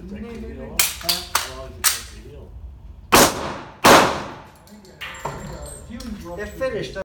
it take the heel off? How long does it take the heel? It finished.